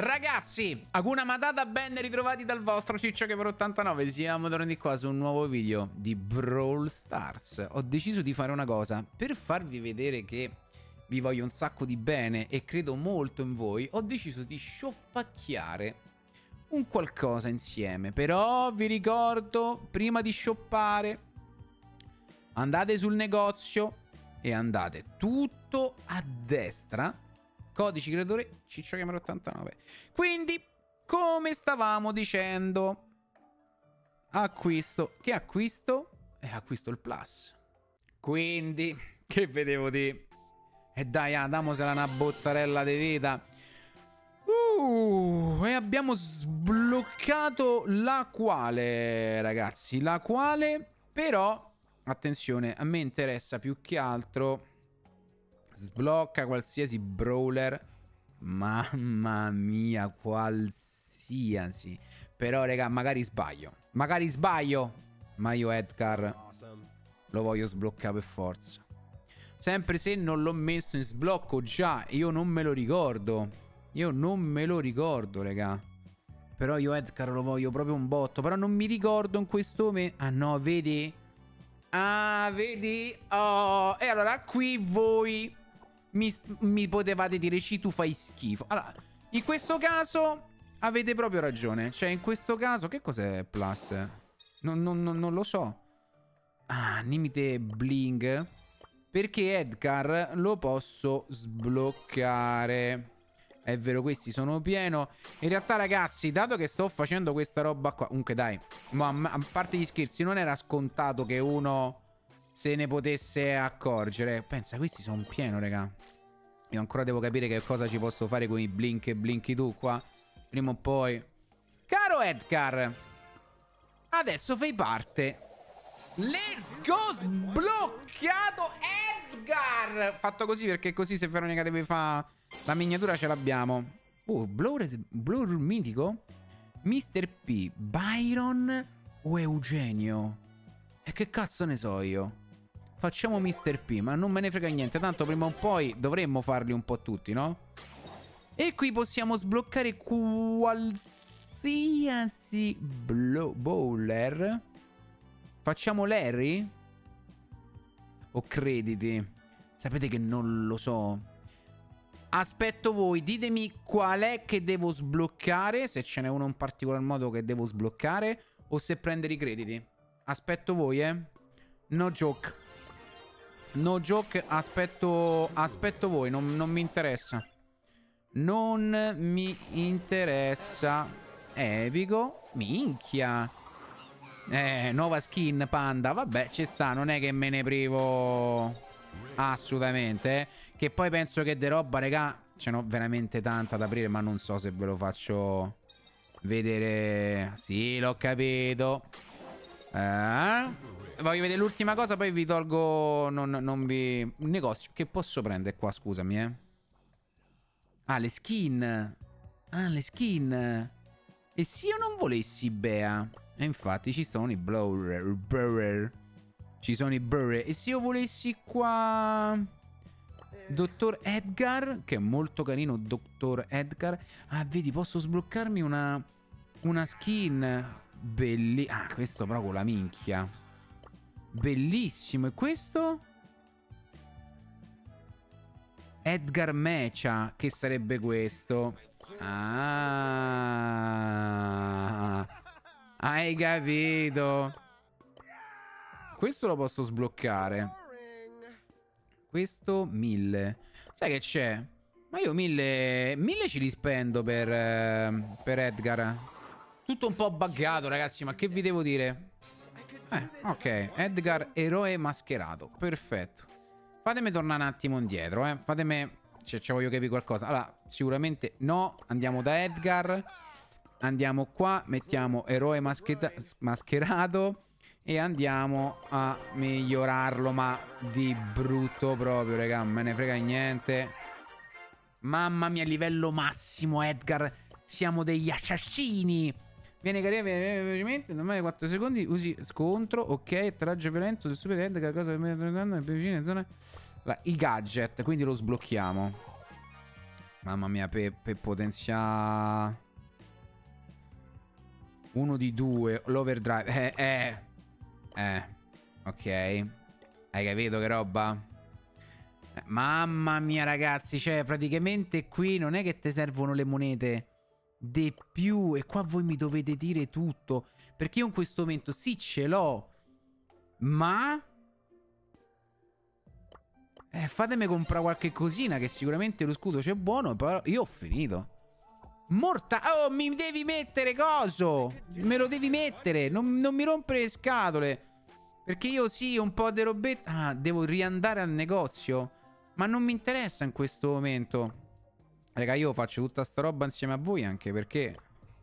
Ragazzi, Hakuna Matata, ben ritrovati dal vostro CiccioGamer89. Siamo tornati qua su un nuovo video di Brawl Stars. Ho deciso di fare una cosa per farvi vedere che vi voglio un sacco di bene e credo molto in voi. Ho deciso di shoppacchiare un qualcosa insieme. Però vi ricordo, prima di shoppare, andate sul negozio e andate tutto a destra. Codice creatore CiccioGamer89. Quindi, come stavamo dicendo, acquisto. Che acquisto? Acquisto il plus. Quindi, che vedevo di... E dai, damosela una bottarella di vita. E abbiamo sbloccato la quale, ragazzi. La quale, però, attenzione, a me interessa più che altro... Sblocca qualsiasi brawler. Mamma mia, qualsiasi. Però, raga, magari sbaglio. Magari sbaglio. Ma io Edgar lo voglio sbloccare per forza. Sempre se non l'ho messo in sblocco già. Io non me lo ricordo. Io non me lo ricordo, raga. Però io Edgar lo voglio proprio un botto. Però non mi ricordo in questo momento. Ah no, vedi? Ah, vedi? Oh. E allora qui voi... Mi potevate dire, tu fai schifo. Allora, in questo caso avete proprio ragione. Cioè, in questo caso, che cos'è plus? Non lo so. Ah, limite bling. Perché Edgar lo posso sbloccare. È vero, questi sono pieno. In realtà, ragazzi, dato che sto facendo questa roba qua... Comunque, dai. Ma a parte gli scherzi, non era scontato che uno... se ne potesse accorgere. Pensa, questi sono pieno, raga. Io ancora devo capire che cosa ci posso fare con i blink e blinky tu qua. Prima o poi. Caro Edgar, adesso fai parte. Let's go, sbloccato Edgar. Fatto così perché così se Veronica deve fare la miniatura ce l'abbiamo. Blower mitico? Mr. P, Byron o Eugenio? E che cazzo ne so io? Facciamo Mr. P, ma non me ne frega niente. Tanto prima o poi dovremmo farli un po' tutti, no? E qui possiamo sbloccare qualsiasi bowler. Facciamo Larry? O crediti? Sapete che non lo so. Aspetto voi, ditemi qual è che devo sbloccare. Se ce n'è uno in particolar modo che devo sbloccare. O se prendere i crediti. Aspetto voi, no joke. No joke, aspetto voi, non mi interessa. Non mi interessa. Epico. Minchia. Nuova skin, panda. Vabbè, ci sta, non è che me ne privo assolutamente, Che poi penso che de roba, raga, ce n'ho veramente tanta da aprire, ma non so se ve lo faccio vedere. Sì, l'ho capito. Voglio vedere l'ultima cosa, poi vi tolgo. Non vi... Un negozio. Che posso prendere qua, scusami, Ah, le skin. Ah, le skin. E se io non volessi Bea? E infatti ci sono i blower. Ci sono i blower. E se io volessi qua... Dottor Edgar, che è molto carino, Dottor Edgar. Ah, vedi, posso sbloccarmi una skin. Ah, questo proprio la minchia. Bellissimo. E questo? Edgar Mecha. Che sarebbe questo? Ah, hai capito. Questo lo posso sbloccare. Questo 1000. Sai che c'è? Ma io 1000 ci li spendo per Edgar. Tutto un po' buggato, ragazzi, ma che vi devo dire? Ok, Edgar eroe mascherato. Perfetto. Fatemi tornare un attimo indietro, Fatemi... Ci voglio capire qualcosa. Allora, sicuramente no. Andiamo da Edgar. Andiamo qua. Mettiamo eroe mascherato. E andiamo a migliorarlo. Ma di brutto proprio, raga. Me ne frega niente. Mamma mia, livello massimo, Edgar. Siamo degli assassini. Viene carino velocemente, normale 4 secondi, usi scontro, ok, atterraggio violento del super Edgar, cosa più vicina in zona... I gadget, quindi lo sblocchiamo. Mamma mia, per potenziare... Uno di due. L'overdrive. Ok. Hai capito che roba? Mamma mia, ragazzi. Cioè, praticamente qui non è che ti servono le monete di più. E qua voi mi dovete dire tutto. Perché io in questo momento sì ce l'ho. Ma... fatemi comprare qualche cosina, che sicuramente lo scudo c'è buono. Però io ho finito. Oh, mi devi mettere coso. Me lo devi mettere. Non mi rompere le scatole. Perché io sì, un po' di robetta. Ah, devo riandare al negozio. Ma non mi interessa in questo momento. Raga, io faccio tutta sta roba insieme a voi anche perché...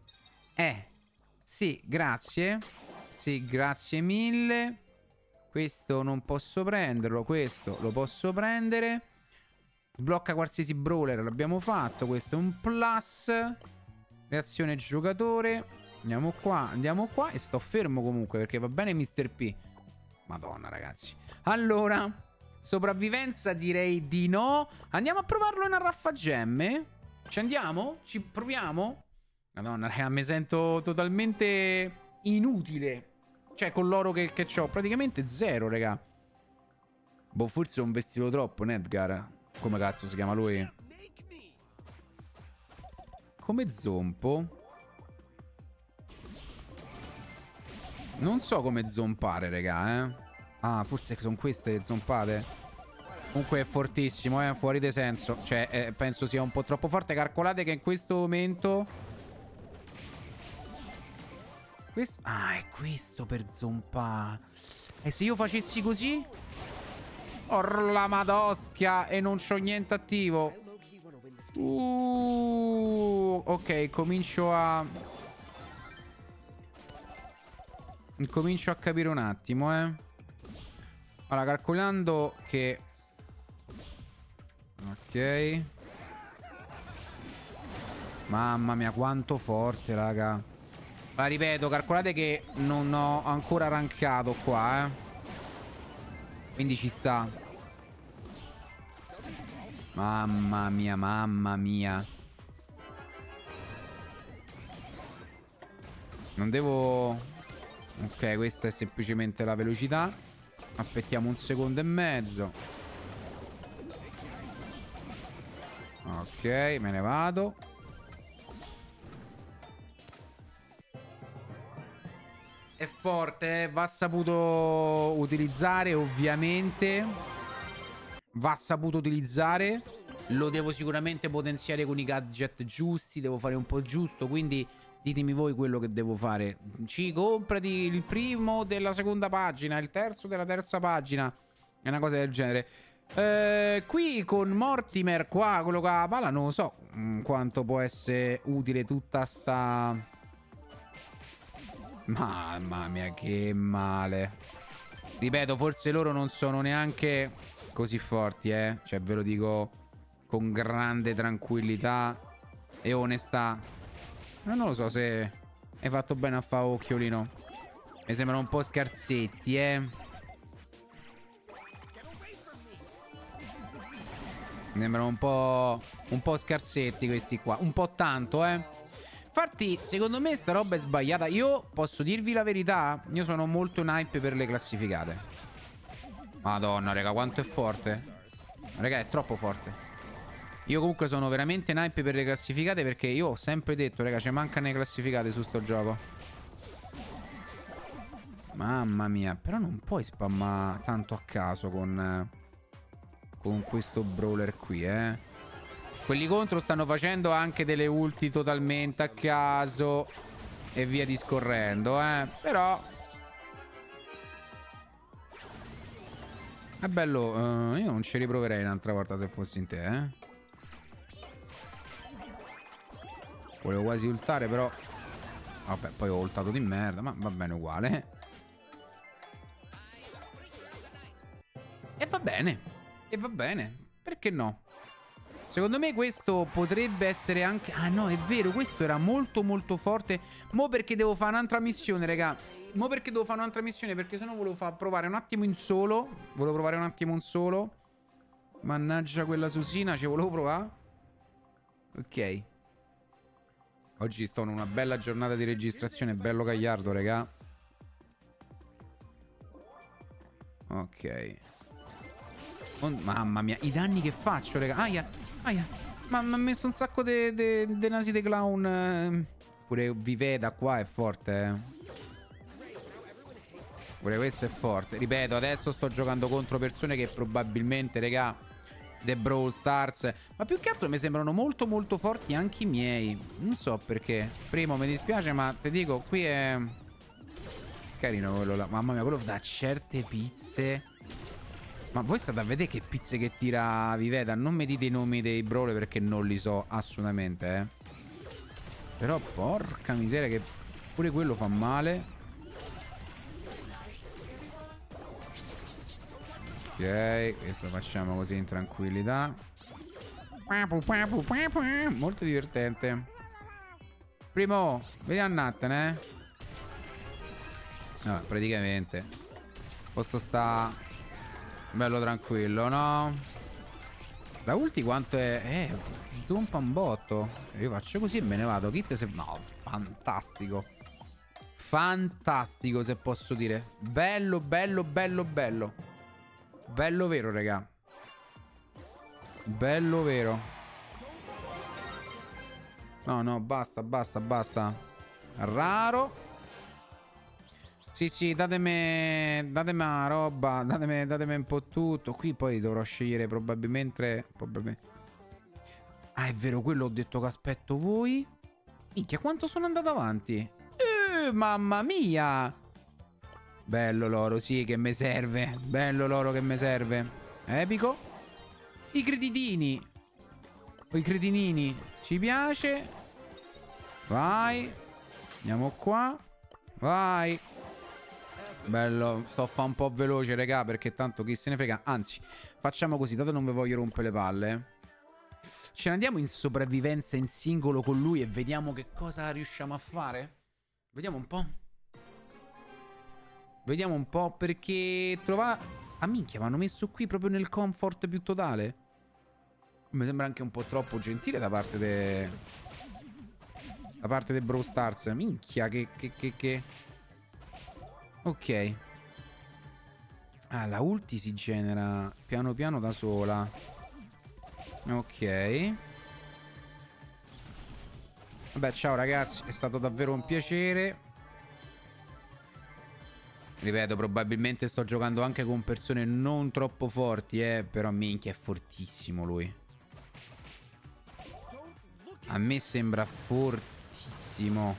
Sì, grazie. Sì, grazie mille. Questo non posso prenderlo. Questo lo posso prendere. Sblocca qualsiasi brawler, l'abbiamo fatto. Questo è un plus. Reazione giocatore. Andiamo qua. E sto fermo comunque perché va bene Mr. P. Madonna, ragazzi. Allora, sopravvivenza direi di no. Andiamo a provarlo in arraffagemme. Ci andiamo? Ci proviamo? Madonna, raga, mi sento totalmente inutile. Cioè, con l'oro che ho. Praticamente zero, raga. Boh, forse ho un vestito troppo, Nedgar. Come cazzo si chiama lui? Come zompo? Non so come zompare, raga, Ah, forse sono queste le zompate. Comunque è fortissimo, fuori di senso. Cioè, penso sia un po' troppo forte. Calcolate che in questo momento... Ah, è questo per zompare. E se io facessi così? Oh, la madoschia. E non c'ho niente attivo. Ok, comincio a capire un attimo, Allora, calcolando che... Ok. Mamma mia, quanto forte, raga. Ma ripeto, calcolate che non ho ancora rankato qua, Quindi ci sta. Mamma mia, mamma mia. Non devo... Ok, questa è semplicemente la velocità. Aspettiamo un secondo e mezzo. Ok, me ne vado. È forte, va saputo utilizzare, ovviamente. Va saputo utilizzare. Lo devo sicuramente potenziare con i gadget giusti. Devo fare un po' giusto, quindi ditemi voi quello che devo fare. Ci comprati il primo della seconda pagina, il terzo della terza pagina. È una cosa del genere. Qui con Mortimer, qua, quello che ha la pala, non lo so quanto può essere utile tutta sta... Mamma mia, che male. Ripeto, forse loro non sono neanche così forti, Cioè, ve lo dico con grande tranquillità e onestà. Ma non lo so se hai fatto bene a fare occhiolino. Mi sembrano un po' scarsetti, Mi sembrano un po' scarsetti questi qua. Un po' tanto, Infatti, secondo me sta roba è sbagliata. Io posso dirvi la verità. Io sono molto in hype per le classificate. Madonna, raga, quanto è forte. Raga, è troppo forte. Io comunque sono veramente in hype per le classificate perché io ho sempre detto, raga, ci mancano le classificate su sto gioco. Mamma mia, però non puoi spammare tanto a caso con questo brawler qui, Quelli contro stanno facendo anche delle ulti totalmente a caso e via discorrendo, Però è bello, io non ci riproverei un'altra volta se fossi in te, Volevo quasi ultare, però vabbè, poi ho ultato di merda, ma va bene uguale. E va bene. E va bene. Perché no? Secondo me questo potrebbe essere anche... Ah no, è vero, questo era molto molto forte. Mo' perché devo fare un'altra missione, raga. Mo' perché devo fare un'altra missione, perché sennò volevo provare un attimo in solo. Volevo provare un attimo in solo. Mannaggia quella Susina, ci volevo provare. Ok. Oggi sto in una bella giornata di registrazione, bello gagliardo, raga. Ok. Mamma mia, i danni che faccio, raga. Aia, aia. Ma mi ha messo un sacco di nasi di clown. Pure Viveda qua è forte, Pure questo è forte. Ripeto, adesso sto giocando contro persone che probabilmente, raga, The Brawl Stars. Ma più che altro mi sembrano molto molto forti anche i miei. Non so perché. Primo, mi dispiace, ma ti dico, qui è... Carino quello là. Mamma mia, quello da certe pizze. Ma voi state a vedere che pizze che tira Viveda? Non mi dite i nomi dei brawler perché non li so assolutamente, Però porca miseria che pure quello fa male. Ok, questo facciamo così in tranquillità. Molto divertente. Primo, vedi a nattene, No, praticamente. Posto sta bello tranquillo, no? La ulti quanto è? Zumpa un botto. Io faccio così e me ne vado. Kit se... No, fantastico. Fantastico, se posso dire. Bello, bello, bello, bello. Bello vero, raga. Bello vero. No, no, basta, basta, basta. Raro. Sì, sì, datemi la roba. Datemi un po' tutto. Qui poi dovrò scegliere probabilmente... Ah, è vero, quello ho detto che aspetto voi. Minchia, quanto sono andato avanti? Mamma mia! Bello l'oro, sì, che mi serve. Bello l'oro che mi serve. Epico. I creditini. O i cretinini. Ci piace. Vai. Andiamo qua. Vai. Bello. Sto a fare un po' veloce, raga, perché tanto chi se ne frega. Anzi, facciamo così, dato non vi voglio rompere le palle. Ce ne andiamo in sopravvivenza in singolo con lui e vediamo che cosa riusciamo a fare? Vediamo un po'. Vediamo un po' perché Ah minchia, mi hanno messo qui proprio nel comfort più totale. Mi sembra anche un po' troppo gentile da parte Da parte dei Brawl Stars. Minchia, che... Ok. Ah, la ulti si genera piano piano da sola. Ok. Vabbè, ciao ragazzi, è stato davvero un piacere. Ripeto, probabilmente sto giocando anche con persone non troppo forti, però minchia è fortissimo lui. A me sembra fortissimo.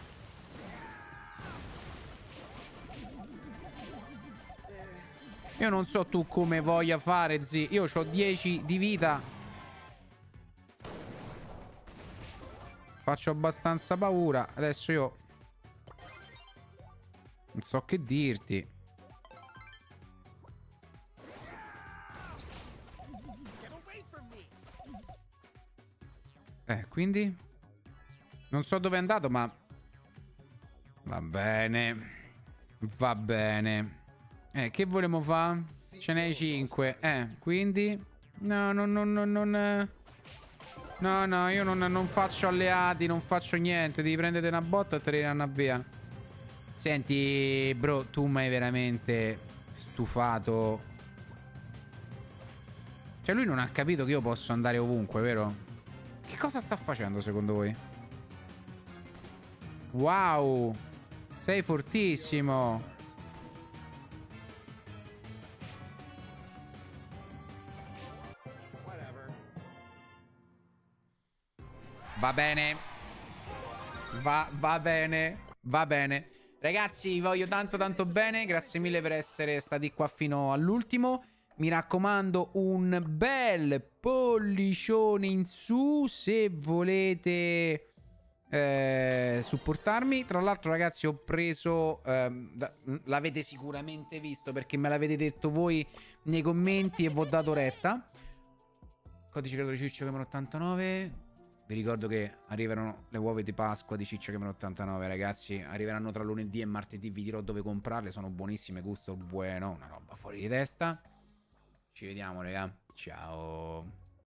Io non so tu come voglia fare, zi. Io ho 10 di vita. Faccio abbastanza paura. Adesso io non so che dirti. Quindi non so dove è andato, ma va bene. Va bene. Che volevamo fare? Ce n'hai 5. Quindi no, no, no, no, non... No, no, io non faccio alleati, non faccio niente. Devi prendere una botta e te ne andare via. Senti, bro, tu mi hai veramente stufato. Cioè, lui non ha capito che io posso andare ovunque, vero? Che cosa sta facendo, secondo voi? Wow! Sei fortissimo! Va bene. Va bene. Va bene. Ragazzi, vi voglio tanto tanto bene. Grazie mille per essere stati qua fino all'ultimo. Mi raccomando, un bel pollicione in su se volete supportarmi. Tra l'altro, ragazzi, ho preso... l'avete sicuramente visto perché me l'avete detto voi nei commenti e vi ho dato retta. Codice creato di Ciccio Gamer 89. Vi ricordo che arrivano le uova di Pasqua di Ciccio Gamer 89, ragazzi. Arriveranno tra lunedì e martedì. Vi dirò dove comprarle. Sono buonissime, gusto buono. Una roba fuori di testa. Ci vediamo, raga. Ciao.